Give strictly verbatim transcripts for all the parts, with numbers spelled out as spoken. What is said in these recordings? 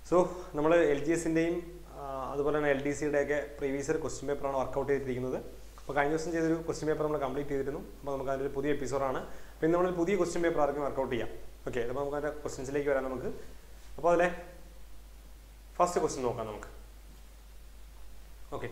So നമ്മൾ L G എസിൻ്റെയും അതുപോലെ തന്നെ എൽ ഡി സിയുടെയൊക്കെ പ്രീവിയസ് ഒരു ക്വസ്റ്റ്യൻ പേപ്പറാണ് വർക്കൗട്ട് ചെയ്തിരിക്കുന്നത്. അപ്പോൾ കഴിഞ്ഞ ദിവസം ചെയ്തൊരു ക്വസ്റ്റ്യൻ പേപ്പർ നമ്മൾ കംപ്ലീറ്റ് ചെയ്തിരുന്നു. അപ്പോൾ നമുക്ക് അതിൻ്റെ ഒരു പുതിയ എപ്പിസോഡാണ്. അപ്പോൾ ഇന്ന് നമ്മൾ പുതിയ ക്വസ്റ്റ്യൻ പേപ്പർ ആർക്കും വർക്കൗട്ട് ചെയ്യാം. ഓക്കെ, അപ്പോൾ നമുക്ക് അതിൻ്റെ ക്വസ്റ്റ്യൻസിലേക്ക് വരാം നമുക്ക്. അപ്പോൾ അതിലെ ഫസ്റ്റ് ക്വസ്റ്റ്യൻ നോക്കാം നമുക്ക്. ഓക്കെ,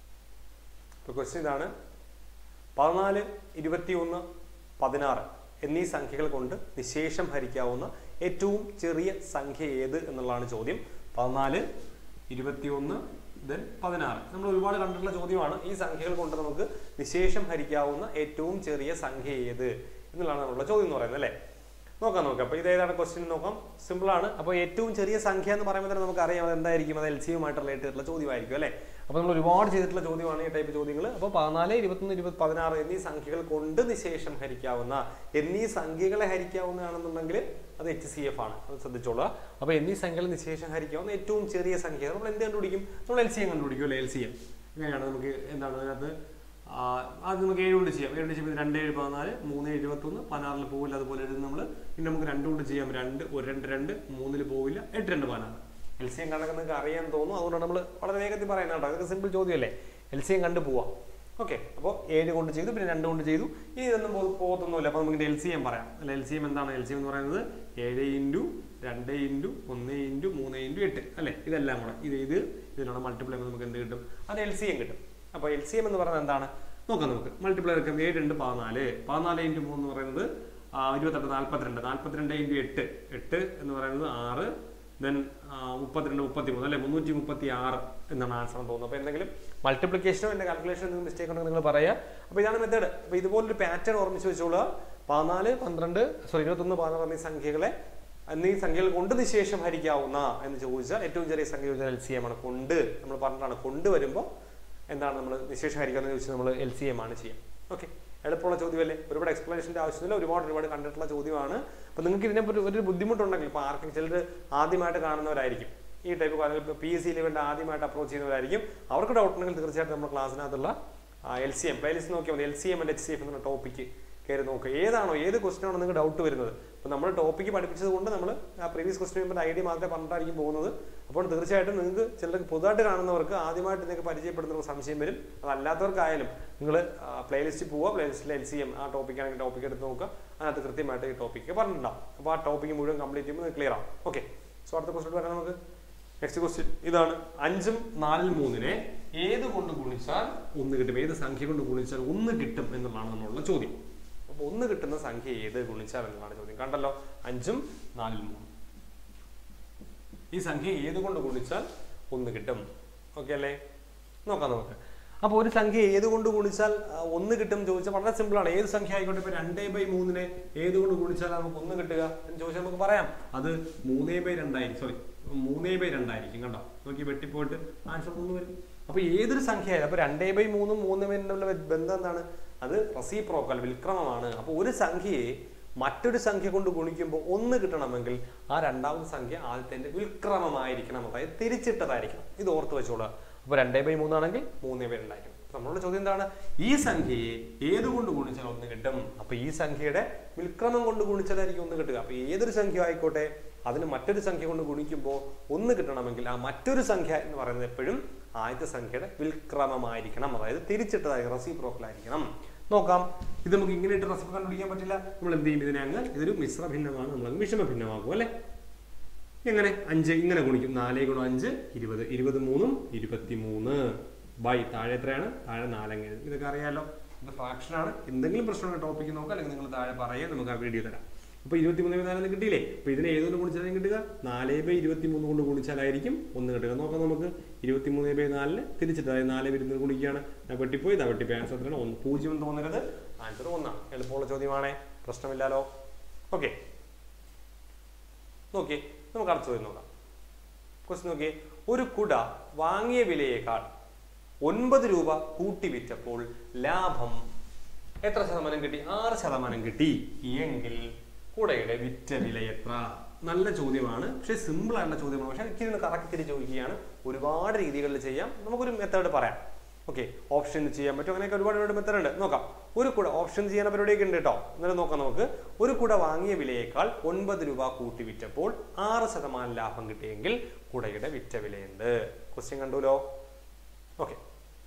ഇപ്പോൾ ക്വസ്റ്റ്യൻ ഇതാണ്: പതിനാല്, ഇരുപത്തി ഒന്ന്, പതിനാറ് എന്നീ സംഖ്യകൾ കൊണ്ട് നിശേഷം ഹരിക്കാവുന്ന ഏറ്റവും ചെറിയ സംഖ്യ ഏത് എന്നുള്ളതാണ് ചോദ്യം. പതിനാല്, ഇരുപത്തി ഒന്ന്, ദെൻ പതിനാറ് നമ്മൾ ഒരുപാട് കണ്ടിട്ടുള്ള ചോദ്യമാണ്. ഈ സംഖ്യകൾ കൊണ്ട് നമുക്ക് നിശേഷം ഹരിക്കാവുന്ന ഏറ്റവും ചെറിയ സംഖ്യ ഏത് എന്നുള്ളതാണ് നമ്മളുടെ ചോദ്യം എന്ന് പറയുന്നത് അല്ലേ. നോക്കാം നോക്കാം. അപ്പോൾ ഇത് ഏതാണ് ക്വസ്റ്റ്യൻ നോക്കാം. സിമ്പിളാണ്. അപ്പോൾ ഏറ്റവും ചെറിയ സംഖ്യ എന്ന് പറയുമ്പോൾ തന്നെ നമുക്ക് അറിയാം അത് എന്തായിരിക്കും, അത് എൽ സി യുമായിട്ട് റിലേറ്റ് ചെയ്തിട്ടുള്ള ചോദ്യമായിരിക്കും അല്ലേ. അപ്പോൾ നമ്മൾ ഒരുപാട് ചെയ്തിട്ടുള്ള ചോദ്യമാണ് ഈ ടൈപ്പ് ചോദ്യങ്ങൾ. അപ്പോൾ പതിനാല്, ഇരുപത്തൊന്ന്, ഇരുപത്, പതിനാറ് എന്നീ സംഖ്യകൾ കൊണ്ട് നിശേഷം ഹരിക്കാവുന്ന, എന്നീ സംഖ്യകളെ ഹരിക്കാവുന്നതാണെന്നുണ്ടെങ്കിൽ അത് എച്ച് സി എഫ് ആണ്, അത് ശ്രദ്ധിച്ചോളുക. അപ്പോൾ എന്നീ സംഖ്യകൾ നിശേഷം ഹരിക്കാവുന്ന ഏറ്റവും ചെറിയ സംഖ്യ നമ്മൾ എന്ത് കണ്ടുപിടിക്കും? നമ്മൾ എൽ സി എം കണ്ടുപിടിക്കും അല്ലേ. എൽ സി എം ഇങ്ങനെയാണ്. നമുക്ക് എന്താണ് അതിനകത്ത് അത് നമുക്ക് ഏഴ് കൊണ്ട് ചെയ്യാം. ഏഴ് കൊണ്ട് ചെയ്യുമ്പോൾ രണ്ട് ഏഴ് പതിനാല്, മൂന്ന് എഴുപത്തൊന്ന്, പതിനാറിൽ പോവില്ല. അതുപോലെ എഴുതും നമ്മൾ. പിന്നെ നമുക്ക് രണ്ട് കൊണ്ട് ചെയ്യാം. രണ്ട് ഒരു രണ്ട് രണ്ട്, മൂന്നിൽ പോവില്ല, എട്ട് രണ്ട് പതിനാറ്. എൽ സി എം കണക്ക് നിങ്ങൾക്ക് അറിയാൻ തോന്നും, അതുകൊണ്ടാണ് നമ്മൾ വളരെ വേഗത്തിൽ പറയുന്നത് കേട്ടോ. അതൊക്കെ സിമ്പിൾ ചോദ്യമല്ലേ. എൽ സി എം കണ്ടു പോവാം. ഓക്കെ, അപ്പോൾ ഏഴ് കൊണ്ട് ചെയ്തു, പിന്നെ രണ്ട് കൊണ്ട് ചെയ്തു. ഇനി ഇതൊന്നും പോകത്തൊന്നുമില്ല. അപ്പോൾ നമുക്ക് എൽ സി എം പറയാം അല്ല. എൽ സി എം എന്താണ്? എൽ സി എം എന്ന് പറയുന്നത് ഏഴ് ഇൻറ്റു രണ്ട് ഇൻറ്റു ഒന്ന് ഇൻറ്റു മൂന്ന് ഇൻറ്റു എട്ട് അല്ലേ. ഇതെല്ലാം കൂടെ ഇത് ഇത് ഇതിനാണ് മൾട്ടിപ്ലൈ ചെയ്യുമ്പോൾ നമുക്ക് എന്ത് കിട്ടും? അത് എൽ സി എം കിട്ടും. അപ്പോൾ എൽ സി എം എന്ന് പറയുന്നത് എന്താണ് നോക്കാം നമുക്ക്. മൾട്ടിപ്ലൈ എടുക്കാം. ഏഴ് രണ്ട് പതിനാല്, പതിനാല് ഇൻറ്റു മൂന്ന് എന്ന് പറയുന്നത് ഇരുപത്തെട്ട്, നാൽപ്പത്തിരണ്ട്, നാൽപ്പത്തിരണ്ട് ഇൻറ്റു എട്ട്, എട്ട് എന്ന് പറയുന്നത് ആറ്, ദെൻ മുപ്പത്തിരണ്ട്, മുപ്പത്തി മൂന്ന് അല്ലെ, മുന്നൂറ്റി മുപ്പത്തി ആറ് എന്നാണ് ആൻസർ എന്ന് തോന്നുന്നത്. അപ്പോൾ എന്തെങ്കിലും മൾട്ടിപ്ലിക്കേഷനോ എൻ്റെ കാൽക്കുലേഷൻ എന്തെങ്കിലും മിസ്റ്റേക്ക് ഉണ്ടെങ്കിൽ നിങ്ങൾ പറയുക. അപ്പോൾ ഇതാണ് മെത്തേഡ്. അപ്പോൾ ഇതുപോലൊരു പാറ്റേൺ ഓർമ്മിച്ച് വെച്ചോളുക. പതിനാല്, പന്ത്രണ്ട്, സോറി ഇരുപത്തൊന്ന്, പതിനാറ് എന്നീ സംഖ്യകളെ എന്നീ സംഖ്യകൾ കൊണ്ട് നിശേഷം ഹരിക്കാവുന്ന എന്ന് ചോദിച്ചാൽ ഏറ്റവും ചെറിയ സംഖ്യ ചോദിച്ചാൽ എൽ സി എം ആണ്. കൊണ്ട് നമ്മൾ പറഞ്ഞിട്ടാണ് കൊണ്ട് വരുമ്പോൾ എന്താണ് നമ്മൾ നിശേഷം ഹരിക്കാമെന്ന് ചോദിച്ചാൽ നമ്മൾ എൽ സി എം ആണ് ചെയ്യാം. ഓക്കെ, എളുപ്പമുള്ള ചോദ്യമല്ലേ. ഒരുപാട് എക്സ്പ്ലനേഷൻ്റെ ആവശ്യമില്ല. ഒരുപാട് ഒരുപാട് കണ്ടിട്ടുള്ള ചോദ്യമാണ്. അപ്പോൾ നിങ്ങൾക്ക് ഇതിനെപ്പറ്റി ഒരു ബുദ്ധിമുട്ടുണ്ടെങ്കിൽ ഇപ്പോൾ ആർക്കും ചിലർ ആദ്യമായിട്ട് കാണുന്നവരായിരിക്കും, ഈ ടൈപ്പ് കാര്യങ്ങൾ പി എസ് സി ലെവലിൻ്റെ ആദ്യമായിട്ട് അപ്രോച്ച് ചെയ്യുന്നവരായിരിക്കും. അവർക്ക് ഡൗട്ട് ഉണ്ടെങ്കിൽ തീർച്ചയായിട്ടും നമ്മുടെ ക്ലാസ്സിനകത്തുള്ള എൽ സി എം പ്ലേലിസ്റ്റ് നോക്കിയാൽ മതി. L C M and H C F എന്ന ടോപ്പിക്ക് കയറി നോക്കുക. ഏതാണോ ഏത് ക്വസ്റ്റൻ ആണോ നിങ്ങൾക്ക് ഡൗട്ട് വരുന്നത്. അപ്പോൾ നമ്മൾ ടോപ്പിക്ക് പഠിപ്പിച്ചത് കൊണ്ട് നമ്മൾ ആ പ്രീവിയസ് ക്വസ്റ്റൻ പേപ്പറിൻ്റെ ഐഡിയ മാത്രമേ പറഞ്ഞിട്ടായിരിക്കും പോകുന്നത്. അപ്പോൾ തീർച്ചയായിട്ടും നിങ്ങൾക്ക് ചിലർക്ക് പുതുതായിട്ട് കാണുന്നവർക്ക് ആദ്യമായിട്ട് നിങ്ങൾക്ക് പരിചയപ്പെടുന്ന സംശയം വരും. അതല്ലാത്തവർക്കായാലും നിങ്ങൾ പ്ലേലിസ്റ്റ് പോവുക. പ്ലേലിസ്റ്റിൽ എൽ സി എം ആ ടോപ്പിക്കാണെങ്കിൽ ടോപ്പിക്ക് എടുത്ത് നോക്കുക. അതിനകത്ത് കൃത്യമായിട്ട് ഈ ടോപ്പിക്ക് പറഞ്ഞിട്ടുണ്ടാവും. അപ്പോൾ ആ ടോപ്പിക്ക് മുഴുവൻ കംപ്ലീറ്റ് ചെയ്യുമ്പോൾ ക്ലിയർ ആവും. ഓക്കെ, സോ അടുത്ത ക്വസ്റ്റൻ വരാം നമുക്ക്. നെക്സ്റ്റ് ക്വസ്റ്റ്യൻ ഇതാണ്: അഞ്ചും നാലിൽ മൂന്നിനെ ഏത് കൊണ്ട് ഗുണിച്ചാൽ ഒന്ന് കിട്ടും? ഏത് സംഖ്യ കൊണ്ട് ഗുണിച്ചാൽ ഒന്ന് കിട്ടും എന്നുള്ളതാണ് നമ്മളുള്ള ചോദ്യം. അപ്പോൾ ഒന്ന് കിട്ടുന്ന സംഖ്യ ഏത് ഗുണിച്ചാൽ എന്നുള്ളതാണ് ചോദ്യം. കണ്ടല്ലോ, അഞ്ചും നാലിൽ മൂന്നും ഈ സംഖ്യ ഏത് കൊണ്ട് ഗുണിച്ചാൽ ഒന്ന് കിട്ടും. ഓക്കെ അല്ലേ, നോക്കാം നമുക്ക്. അപ്പോൾ ഒരു സംഖ്യ ഏത് കൊണ്ട് ഗുണിച്ചാൽ ഒന്ന് കിട്ടും ചോദിച്ചാൽ വളരെ സിമ്പിളാണ്. ഏത് സംഖ്യ ആയിക്കോട്ടെ. ഇപ്പോൾ രണ്ടേ ബൈ മൂന്നിനെ ഏത് കൊണ്ട് ഗുണിച്ചാൽ നമുക്ക് ഒന്ന് കിട്ടുക എന്ന് ചോദിച്ചാൽ നമുക്ക് പറയാം അത് മൂന്നേ ബൈ രണ്ടായിരിക്കും. സോറി മൂന്നേ ബൈ രണ്ടായിരിക്കും. കണ്ടോ, നോക്കി വെട്ടിപ്പോയിട്ട് ആൻസർ മൂന്ന് വരും. അപ്പോൾ ഏതൊരു സംഖ്യ ആയാലും അപ്പോൾ രണ്ടേ ബൈ മൂന്നും മൂന്ന് ബൈ രണ്ടുള്ള ബന്ധം എന്താണ്? അത് റെസിപ്രോക്കൽ, വിൽക്രമമാണ്. അപ്പോൾ ഒരു സംഖ്യയെ മറ്റൊരു സംഖ്യ കൊണ്ട് ഗുണിക്കുമ്പോൾ ഒന്ന് കിട്ടണമെങ്കിൽ ആ രണ്ടാമത്തെ സംഖ്യ ആദ്യത്തെ വിൽക്രമമായിരിക്കണം, അതായത് തിരിച്ചിട്ടതായിരിക്കണം. ഇത് ഓർത്ത് വെച്ചോളുക. അപ്പോൾ രണ്ടേ ബൈ മൂന്നാണെങ്കിൽ മൂന്നേ ബൈ രണ്ടായിരിക്കണം. നമ്മളുടെ ചോദ്യം എന്താണ്? ഈ സംഖ്യയെ ഏതുകൊണ്ട് ഗുണിച്ചാൽ ഒന്ന് കിട്ടും? അപ്പോൾ ഈ സംഖ്യയുടെ വിൽക്രമം കൊണ്ട് ഗുണിച്ചാലായിരിക്കും ഒന്ന് കിട്ടുക. അപ്പോൾ ഏതൊരു സംഖ്യ ആയിക്കോട്ടെ അതിന് മറ്റൊരു സംഖ്യ കൊണ്ട് ഗുണിക്കുമ്പോൾ ഒന്ന് കിട്ടണമെങ്കിൽ ആ മറ്റൊരു സംഖ്യ എന്ന് പറയുന്നത് എപ്പോഴും ആദ്യത്തെ സംഖ്യയുടെ വിൽക്രമമായിരിക്കണം, അതായത് തിരിച്ചിട്ടതായി റെസിപ്രോക്കലായിരിക്കണം. നോക്കാം. ഇത് നമുക്ക് ഇങ്ങനെ ഇട്ട് റെസിപ്രോക്കൽ കണ്ടുപിടിക്കാൻ പറ്റില്ല. നമ്മൾ എന്ത് ചെയ്യും? ഇതിനെ അങ്ങ് ഇതൊരു മിശ്ര ഭിന്നമാണ്, നമ്മൾ വിഷമ ഭിന്നമാകും അല്ലേ. എങ്ങനെ? അഞ്ച് ഇങ്ങനെ ഗുണിക്കും. നാലേ ഗുണം അഞ്ച് ഇരുപത്, ഇരുപത് മൂന്നും ഇരുപത്തി മൂന്ന് ബൈ താഴെ എത്രയാണ്? താഴെ നാലെങ്ങനെ. ഇതൊക്കെ അറിയാമല്ലോ. ഇത് ഫ്രാക്ഷനാണ്. എന്തെങ്കിലും പ്രശ്നമുള്ള ടോപ്പിക്ക് നോക്കാം, അല്ലെങ്കിൽ നിങ്ങൾ താഴെ പറയുക, നമുക്ക് ആ വീഡിയോ തരാം. അപ്പോൾ ഇരുപത്തി മൂന്ന് ബൈ നാലെന്ന് കിട്ടിയില്ലേ? അപ്പോൾ ഇതിനെ ഏതുകൊണ്ട് ഗുണിച്ചാലും കിട്ടുക? നാല് ബൈ ഇരുപത്തി മൂന്ന് കൊണ്ട് ഗുണിച്ചാലായിരിക്കും ഒന്ന് കിട്ടുക. നോക്കാം നമുക്ക്. ഇരുപത്തി മൂന്ന് ബൈ നാലിന് തിരിച്ചിട്ട്, അതായത് നാല് ബൈ ഇരുപത്തി ഗുണിക്കുകയാണ്. വെട്ടിപ്പോയി ഇതാ വെട്ടിപ്പോയി. ആൻസർ എത്രയാണ്? ഒന്ന്. പൂജ്യം തോന്നരുത്, ആൻസർ ഒന്നാണ്. എളുപ്പമുള്ള ചോദ്യമാണേ, പ്രശ്നമില്ലല്ലോ. ഓക്കെ, നോക്കി നമുക്ക് അടുത്ത ചോദ്യം നോക്കാം. ക്വസ്റ്റ്യൻ നോക്കിയേ: ഒരു കുട വാങ്ങിയ വിലയേക്കാൾ ഒൻപത് രൂപ കൂട്ടി വിറ്റപ്പോൾ ലാഭം എത്ര ശതമാനം കിട്ടി? ആറ് ശതമാനം കിട്ടി എങ്കിൽ കുടയുടെ വിറ്റ വില എത്ര? നല്ല ചോദ്യമാണ്, പക്ഷേ സിമ്പിൾ ആയിട്ടുള്ള ചോദ്യമാണ്. പക്ഷേ എനിക്ക് കറക്റ്റ് ചോദിക്കുകയാണ്. ഒരുപാട് രീതികളിൽ ചെയ്യാം. നമുക്കൊരു മെത്തേഡ് പറയാം. ഓക്കെ, ഓപ്ഷൻ ചെയ്യാൻ പറ്റും, അങ്ങനെയൊക്കെ ഒരുപാട് ഒരുപാട് മെത്തേഡ് ഉണ്ട്. നോക്കാം. ഒരു കുട ഓപ്ഷൻ ചെയ്യാൻ പരിപാടിയൊക്കെ ഉണ്ട് കേട്ടോ. എന്നാലും നോക്കാം നമുക്ക്. ഒരു കുട വാങ്ങിയ വിലയേക്കാൾ ഒൻപത് രൂപ കൂട്ടി വിറ്റപ്പോൾ ആറ് ശതമാനം ലാഭം കിട്ടിയെങ്കിൽ കുടയുടെ വിറ്റ വിലയുണ്ട്. ക്വസ്റ്റ്യൻ കണ്ടുല്ലോ. ഓക്കെ,